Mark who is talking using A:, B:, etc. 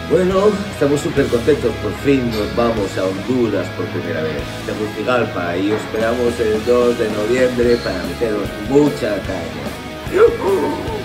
A: Bueno, estamos súper contentos, por fin nos vamos a Honduras por primera vez. Tegucigalpa y os esperamos el 2 de noviembre para meteros mucha caña. ¡Yujú!